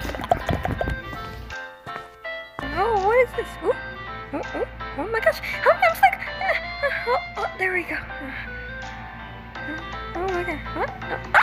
Oh, what is this? Oh, oh, oh, oh my gosh. Oh, I'm stuck. Oh, oh, there we go. Oh my god. What? Oh.